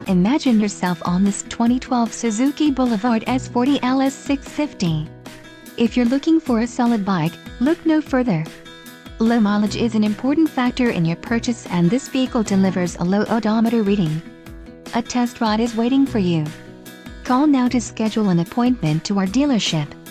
Imagine yourself on this 2012 Suzuki Boulevard S40 LS650. If you're looking for a solid bike, look no further. Low mileage is an important factor in your purchase, and this vehicle delivers a low odometer reading. A test ride is waiting for you. Call now to schedule an appointment to our dealership.